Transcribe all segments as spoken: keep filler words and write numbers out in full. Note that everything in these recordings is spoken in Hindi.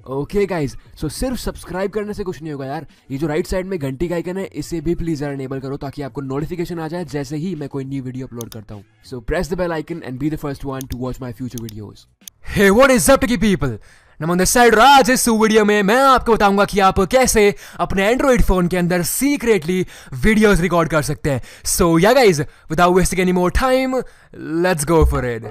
ओके गाइज, सो सिर्फ सब्सक्राइब करने से कुछ नहीं होगा यार। ये जो राइट साइड में घंटी का आइकन है, इसे भी प्लीज यार इनेबल करो ताकि आपको नोटिफिकेशन आ जाए जैसे ही मैं कोई न्यू वीडियो अपलोड करता हूँ। So press the bell icon and be the first one to watch my future videos. Hey what is up techy people, Naman this side. आज इस वीडियो में मैं आपको बताऊंगा कि आप कैसे अपने एंड्रॉइड फोन के अंदर सीक्रेटली वीडियोस रिकॉर्ड कर सकते हैं। So yeah guys, without wasting any more time, let's go for it.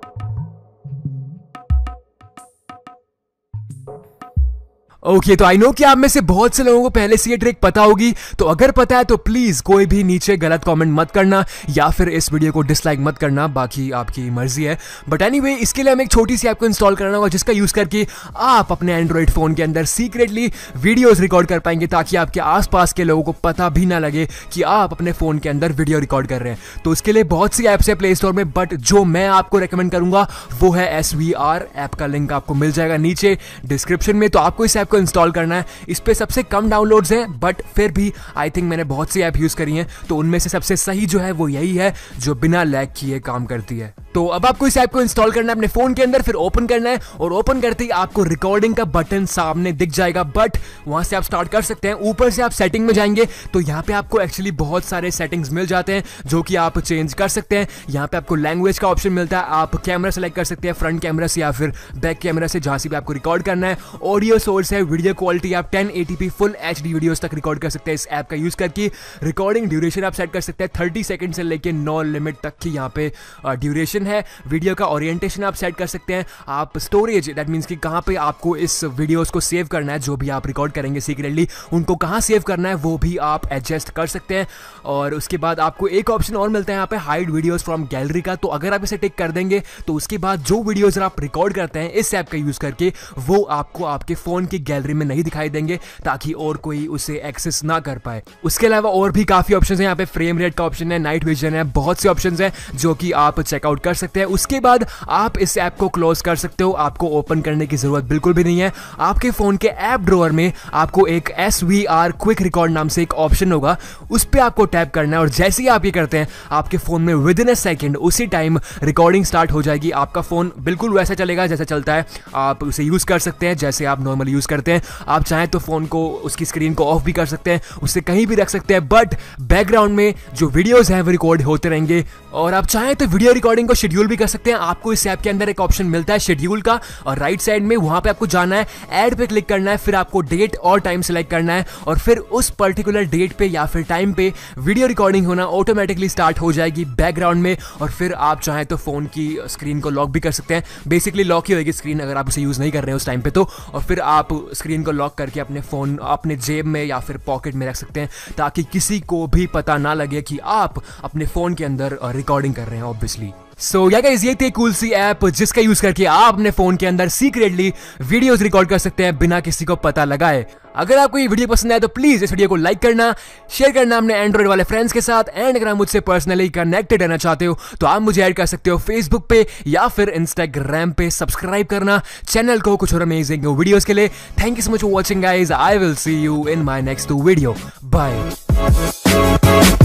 Okay okay, तो आई नो कि आप में से बहुत से लोगों को पहले से ये ट्रिक पता होगी, तो अगर पता है तो प्लीज कोई भी नीचे गलत कमेंट मत करना या फिर इस वीडियो को डिसलाइक मत करना, बाकी आपकी मर्जी है। बट एनीवे, इसके लिए हमें एक छोटी सी ऐप को इंस्टॉल करना होगा जिसका यूज करके आप अपने एंड्रॉइड फोन के अंदर सीक्रेटली वीडियोस रिकॉर्ड कर पाएंगे ताकि आपके आसपास के लोगों को पता भी ना लगे कि आप अपने फोन के अंदर वीडियो रिकॉर्ड कर रहे हैं। तो उसके लिए बहुत सी ऐप्स है प्ले स्टोर में, बट जो मैं आपको रेकमेंड करूंगा वो है एस वी आर ऐप का लिंक आपको मिल जाएगा नीचे डिस्क्रिप्शन में। तो आपको इस ऐप को इंस्टॉल करना है। इस पे सबसे कम डाउनलोड्स हैं, बट फिर भी आई थिंक मैंने बहुत सी ऐप यूज करी हैं, तो उनमें से सबसे सही जो है वो यही है जो बिना लैग किए काम करती है। तो अब आपको इस ऐप को इंस्टॉल करना है अपने फोन के अंदर, फिर ओपन करना है और ओपन करते ही आपको रिकॉर्डिंग का बटन सामने दिख जाएगा, बट वहां से आप स्टार्ट कर सकते हैं। ऊपर से आप सेटिंग में जाएंगे तो यहाँ पे आपको एक्चुअली बहुत सारे सेटिंग्स मिल जाते हैं जो कि आप चेंज कर सकते हैं। यहाँ पे आपको लैंग्वेज का ऑप्शन मिलता है, आप कैमरा सेलेक्ट कर सकते हैं, फ्रंट कैमरा से या फिर बैक कैमरा से, जहां से भी आपको रिकॉर्ड करना है। ऑडियो सोर्स है, वीडियो क्वालिटी आप ten eighty p full HD videos तक रिकॉर्ड कर सकते हैं इस ऐप का यूज करके। रिकॉर्डिंग ड्यूरेशन आप सेट कर सकते हैं थर्टी सेकंड से लेके नो लिमिट तक की यहाँ पे ड्यूरेशन है। वीडियो का ओरिएंटेशन आप सेट कर सकते हैं। आप स्टोरेज, दैट मींस कि कहां पे आपको इस वीडियोस को सेव करना है, जो भी आप रिकॉर्ड करेंगे सीक्रेटली उनको कहां सेव करना है वो भी आप एडजस्ट कर सकते हैं। और उसके बाद आपको एक ऑप्शन और मिलता है यहाँ पे, हाइड वीडियोस फ्रॉम गैलरी का। तो अगर आप इसे टिक कर देंगे तो उसके बाद जो वीडियोस आप रिकॉर्ड करते हैं इस ऐप का यूज करके वो आपको आपके फोन की गैलरी में नहीं दिखाई देंगे ताकि और कोई उसे एक्सेस ना कर पाए। उसके अलावा और भी काफी ऑप्शंस हैं यहाँ पे, फ्रेम रेट का ऑप्शन है, नाइट विजन है, बहुत से ऑप्शंस हैं जो कि आप चेकआउट कर सकते हैं। उसके बाद आप इस ऐप को क्लोज कर सकते हो, आपको ओपन करने की जरूरत बिल्कुल भी नहीं है। आपके फोन के ऐप ड्रॉअर में आपको एक S V R quick record नाम से एक ऑप्शन होगा, उस पर आपको टैप करना है और जैसे ही आप ये करते हैं आपके फोन में विद इन अ सेकंड उसी टाइम रिकॉर्डिंग स्टार्ट हो जाएगी। आपका फोन बिल्कुल वैसा चलेगा जैसा चलता है, आप उसे यूज कर सकते हैं जैसे आप नॉर्मली यूज करते हैं। आप चाहें तो फोन को, उसकी स्क्रीन को ऑफ भी कर सकते हैं, उससे कहीं भी रख सकते हैं, बट बैकग्राउंड में जो वीडियोस हैं वो रिकॉर्ड होते रहेंगे। और आप चाहें तो वीडियो रिकॉर्डिंग को शेड्यूल भी कर सकते हैं। आपको इस ऐप के अंदर एक ऑप्शन मिलता है शेड्यूल का, और राइट साइड में वहां पे आपको जाना है, ऐड पे क्लिक करना है, फिर आपको डेट और टाइम सेलेक्ट करना है और फिर उस पर्टिकुलर डेट पे या फिर टाइम पे वीडियो रिकॉर्डिंग होना ऑटोमेटिकली स्टार्ट हो जाएगी बैकग्राउंड में। और फिर आप चाहें तो फोन की स्क्रीन को लॉक भी कर सकते हैं, बेसिकली लॉक ही होगी स्क्रीन अगर आप उसे यूज नहीं कर रहे हैं उस टाइम पे तो। और फिर आप स्क्रीन को लॉक करके अपने फोन अपने जेब में या फिर पॉकेट में रख सकते हैं ताकि किसी को भी पता ना लगे कि आप अपने फोन के अंदर रिकॉर्डिंग कर रहे हैं ऑब्वियसली। सो या गाइस, ये थी कूल सी ऐप जिसका यूज करके आप अपने फोन के अंदर सीक्रेटली वीडियोस रिकॉर्ड कर सकते हैं बिना किसी को पता लगाए। अगर आपको ये वीडियो पसंद आए तो प्लीज इस वीडियो को लाइक करना, शेयर करना अपने एंड्रॉइड वाले फ्रेंड्स के साथ। एंड अगर आप मुझसे पर्सनली कनेक्टेड रहना चाहते हो तो आप मुझे ऐड कर सकते हो फेसबुक पे या फिर इंस्टाग्राम पे। सब्सक्राइब करना चैनल को कुछ और अमेजिंग वीडियोस के लिए। Thank you so much for watching guys, I will see you in my next video, bye.